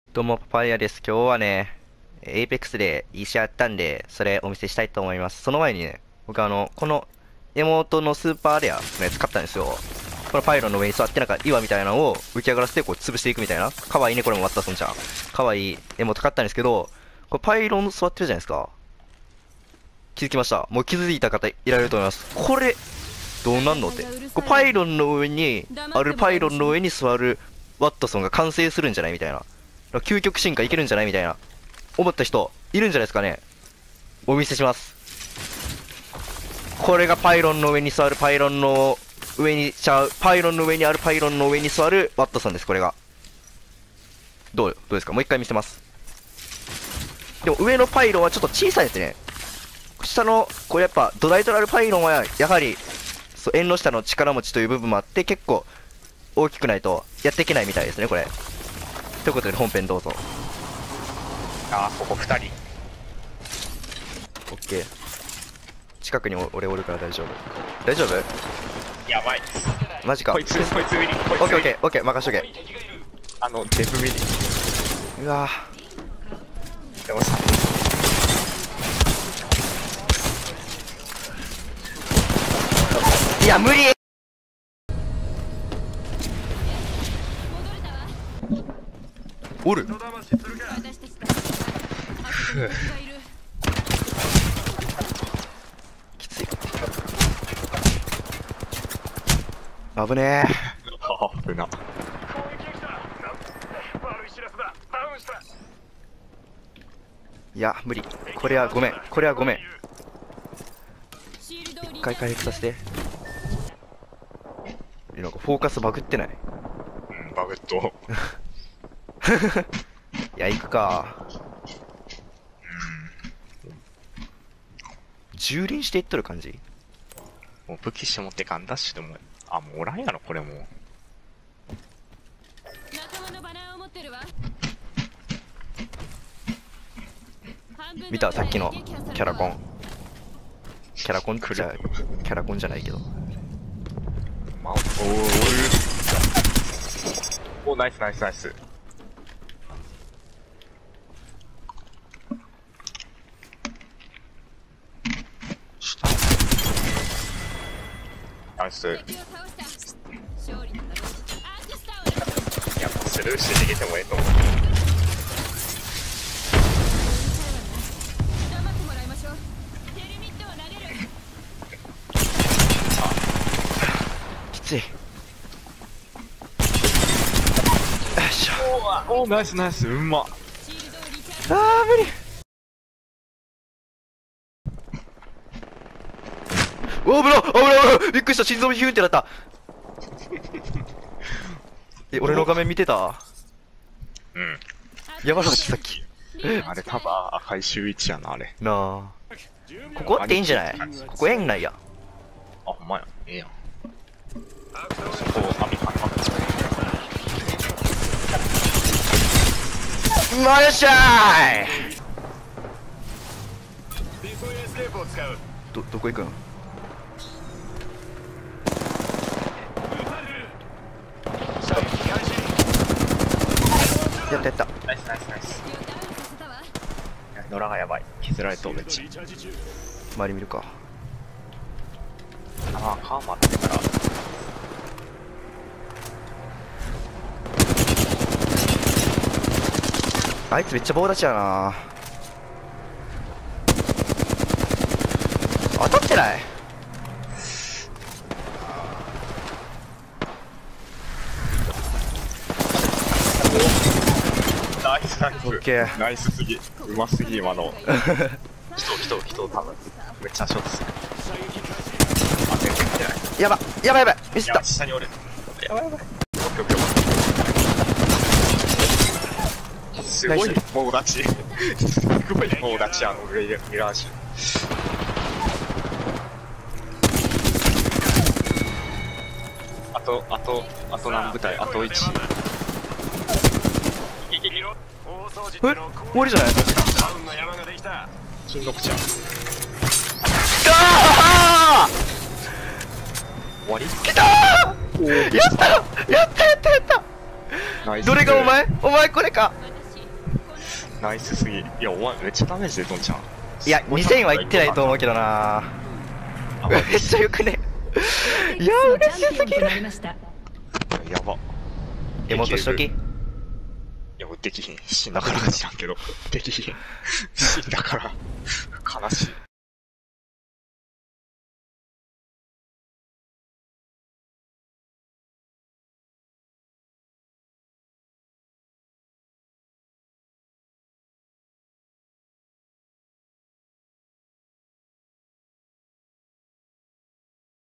どうも、パパイヤです。今日はね、エイペックスでいい試合やったんで、それお見せしたいと思います。その前にね、僕この妹のスーパーレアのやつ買ったんですよ。このパイロンの上に座ってなんか岩みたいなのを浮き上がらせてこう潰していくみたいな。かわいいね、これもワッタソンちゃん。かわいい妹買ったんですけど、これパイロン座ってるじゃないですか。気づきました。もう気づいた方いられると思います。これ、どうなんのって。これパイロンの上に、あるパイロンの上に座るワットソンが完成するんじゃないみたいな。究極進化いけるんじゃないみたいな思った人いるんじゃないですかね。お見せします。これがパイロンの上に座るパイロンの上にちゃうパイロンの上にあるパイロンの上に座るワットソンです。これがどうですか。もう一回見せます。でも上のパイロンはちょっと小さいですね。下のこれやっぱ土台となるパイロンはやはりそう縁の下の力持ちという部分もあって結構大きくないとやっていけないみたいですねこれ。ということで本編どうぞ。 ここ2人。 オッケー。近くに俺おるから大丈夫。大丈夫？ やばい。 マジか。 こいつミリ。 オッケーオッケーオッケー、任しとけ。 デブミリ。 うわでもさ、 いや無理。おる。きつい。危ね危な。 え。いや無理。これはごめん。これはごめん。一回回復させて。なんかフォーカスバグってない？ バグッと。 いや行くか。蹂躙していっとる感じ。 もう武器して持ってかんダッシュでも、もうおらんやろ、これもう。 見たさっきのキャラコン。キャラコンじゃ、キャラコンじゃないけど。 おー、ナイスナイスナイス。ナイス。いや、スルーして逃げてもええと思う。 きつい。よいしょ。 おー、ナイスナイス、うんま。 あー無理。おー危ない危ない危ない。びっくりした。心臓ヒューンってなった。俺の画面見てた？ うん。 やばかったさっき。 あれ多分赤い周一やな、あれ。 なあ。ここっていいんじゃない？ここ縁ないや。 ほんまや。ええやん。そこ、網かな。 よっしゃーい。どこ行くん？やったやった。 ナイスナイスナイス。野良がやばい。削られとめっちゃ。 周り見るか。 カーマってから。 あいつめっちゃ棒立ちやな。当たってない？ ナイスナイス。 オッケー。 ナイスすぎ。うますぎ、今の。人、多分。めっちゃショートする。全然来てない。 やばやばやばい。ミスった。 下におる。やばいやばい。オッケーオッケー。すごい棒立ち。すごい棒立ち、ミラージュ。あと何部隊？あと1。 終わりじゃない？ 金六ちゃん。 あ終わり？ ー来たー。やったやったやった。 ナイス。 どれがお前これか。 ナイスすぎ。いや、お前めっちゃダメージ出とんじゃん。 いや、2000はいってないと思うけどな。 あめっちゃよくね。いや、嬉しすぎる。 やば。 エモートしとき。 いや、できひん。死んだからか知らんけど。できひん。死んだから。